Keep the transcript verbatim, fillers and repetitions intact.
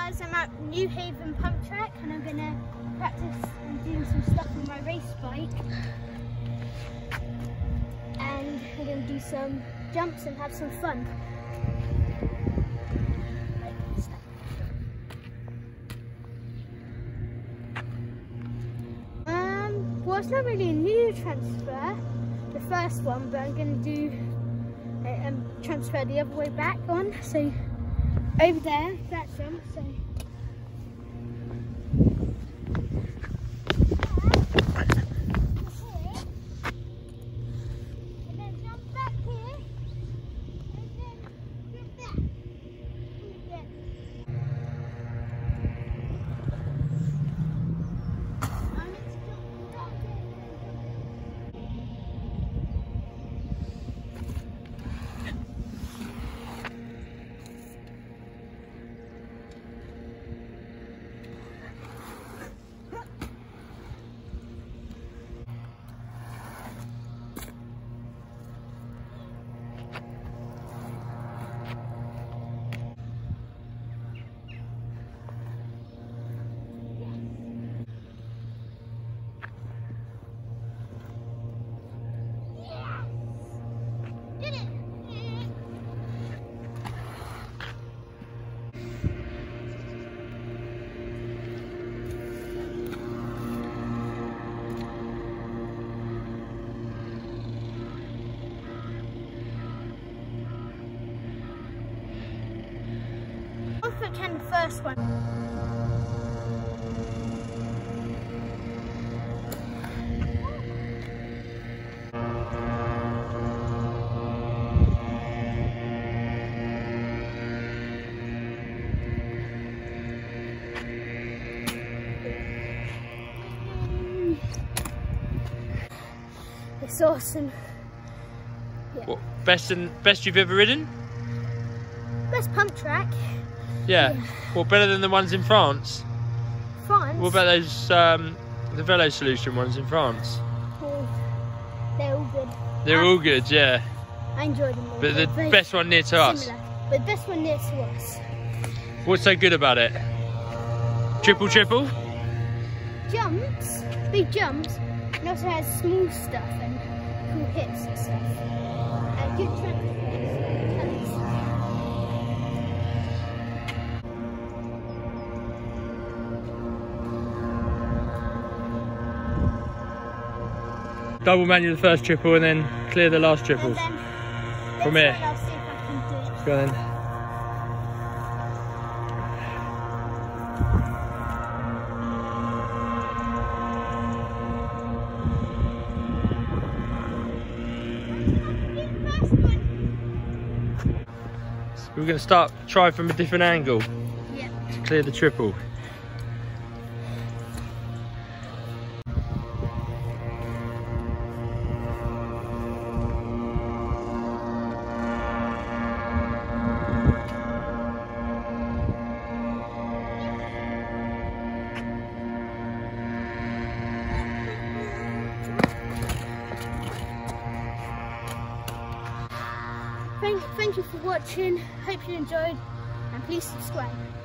guys, I'm at Newhaven Pumptrack and I'm going to practice and do some stuff on my race bike. And I'm going to do some jumps and have some fun. Um, well, it's not really a new transfer, the first one, but I'm going to do a um, transfer the other way back on. So over there, that jump. So. I can the first one. It's awesome. Yeah. What, best and best you've ever ridden? Best pump track. Yeah. Yeah. Well, better than the ones in France. France? What about those, um, the Velo Solution ones in France? Well, they're all good. They're I, all good, yeah. I enjoyed them all. But the They're best one near to similar. us. But the best one near to us. What's so good about it? Triple, triple? Jumps, big jumps, and also has small stuff and cool hits and stuff. And good transfers. Double manual the first triple and then clear the last triples. And then From here. I'll see if I can do it. Go on then. So we're going to start, try from a different angle. Yeah. To clear the triple. Thank, thank you for watching. Hope you enjoyed, and please subscribe.